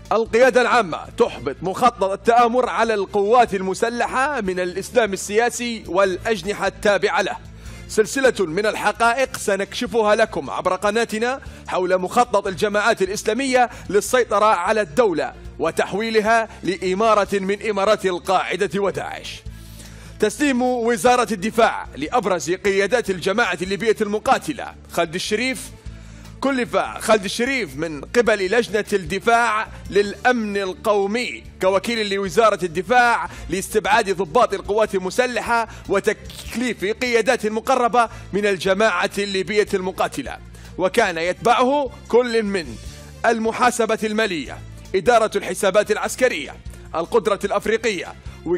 القيادة العامة تحبط مخطط التآمر على القوات المسلحة من الإسلام السياسي والأجنحة التابعة له. سلسلة من الحقائق سنكشفها لكم عبر قناتنا حول مخطط الجماعات الإسلامية للسيطرة على الدولة وتحويلها لإمارة من إمارات القاعدة وداعش. تسليم وزارة الدفاع لأبرز قيادات الجماعة الليبية المقاتلة خالد الشريف. كلف خالد الشريف من قبل لجنة الدفاع للأمن القومي كوكيل لوزارة الدفاع لاستبعاد ضباط القوات المسلحة وتكليف قيادات مقربة من الجماعة الليبية المقاتلة، وكان يتبعه كل من المحاسبة المالية، إدارة الحسابات العسكرية، القدرة الأفريقية،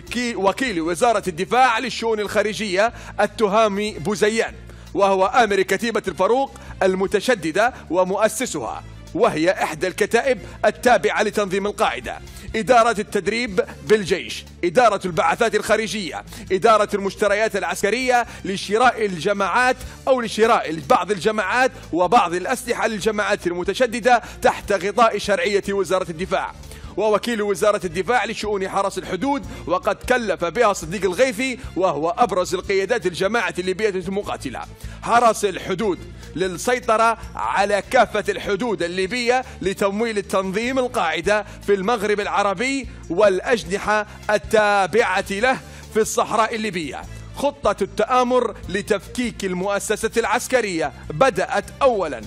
وكيل وزارة الدفاع للشؤون الخارجية التهامي بوزيان، وهو آمر كتيبة الفاروق المتشددة ومؤسسها، وهي إحدى الكتائب التابعة لتنظيم القاعدة. إدارة التدريب بالجيش، إدارة البعثات الخارجية، إدارة المشتريات العسكرية لشراء الجماعات أو لشراء بعض الجماعات وبعض الأسلحة للجماعات المتشددة تحت غطاء شرعية وزارة الدفاع. ووكيل وزارة الدفاع لشؤون حرس الحدود، وقد كلف بها صديق الغيثي وهو أبرز القيادات الجماعة الليبية المقاتلة. حرس الحدود للسيطرة على كافة الحدود الليبية لتمويل التنظيم القاعدة في المغرب العربي والأجنحة التابعة له في الصحراء الليبية. خطة التآمر لتفكيك المؤسسة العسكرية بدأت أولا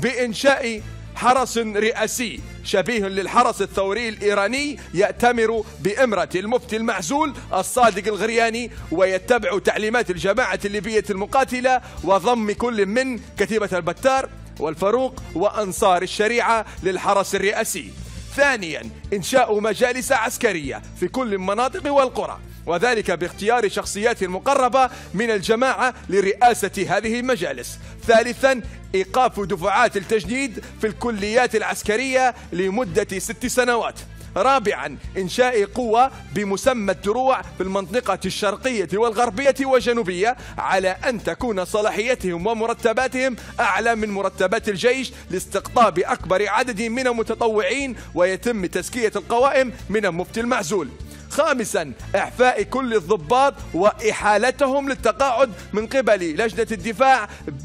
بإنشاء حرس رئاسي شبيه للحرس الثوري الإيراني يأتمر بإمرة المفتي المعزول الصادق الغرياني ويتبع تعليمات الجماعة الليبية المقاتلة وضم كل من كتيبة البتار والفاروق وأنصار الشريعة للحرس الرئاسي. ثانيا إنشاء مجالس عسكرية في كل المناطق والقرى، وذلك باختيار شخصيات مقربة من الجماعة لرئاسة هذه المجالس. ثالثا إيقاف دفعات التجنيد في الكليات العسكرية لمدة 6 سنوات. رابعا إنشاء قوة بمسمى الدروع في المنطقة الشرقية والغربية والجنوبية على أن تكون صلاحيتهم ومرتباتهم أعلى من مرتبات الجيش لاستقطاب أكبر عدد من المتطوعين ويتم تزكية القوائم من المفتي المعزول. خامسا إعفاء كل الضباط وإحالتهم للتقاعد من قبل لجنة الدفاع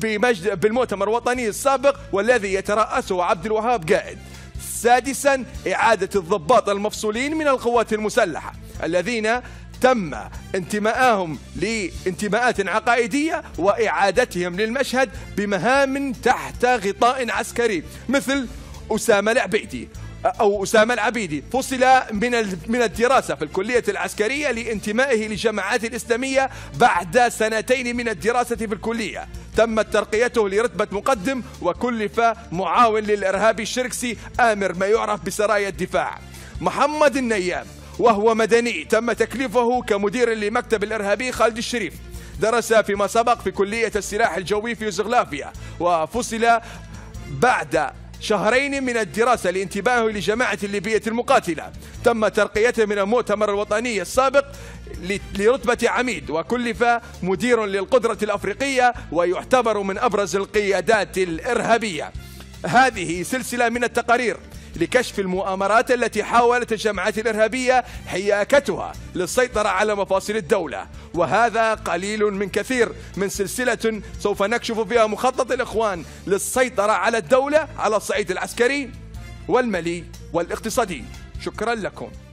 بالمؤتمر الوطني السابق والذي يترأسه عبد الوهاب قائد. سادسا إعادة الضباط المفصولين من القوات المسلحة الذين تم انتماءهم لانتماءات عقائدية وإعادتهم للمشهد بمهام تحت غطاء عسكري مثل أسامة العبيدي فصل من الدراسة في الكلية العسكرية لانتمائه للجماعات الإسلامية بعد 2 من الدراسة في الكلية. تمت ترقيته لرتبة مقدم وكلف معاون للإرهابي الشركسي آمر ما يعرف بسرايا الدفاع. محمد النيام وهو مدني تم تكليفه كمدير لمكتب الإرهابي خالد الشريف. درس فيما سبق في كلية السلاح الجوي في يوغوسلافيا وفصل بعد 2 من الدراسة لانتباهه لجماعة الليبية المقاتلة. تم ترقيته من المؤتمر الوطني السابق لرتبة عميد وكلف مدير للقدرة الأفريقية ويعتبر من أبرز القيادات الإرهابية. هذه سلسلة من التقارير لكشف المؤامرات التي حاولت الجماعات الإرهابية حياكتها للسيطرة على مفاصل الدولة، وهذا قليل من كثير من سلسلة سوف نكشف فيها مخطط الإخوان للسيطرة على الدولة على الصعيد العسكري والمالي والاقتصادي. شكرا لكم.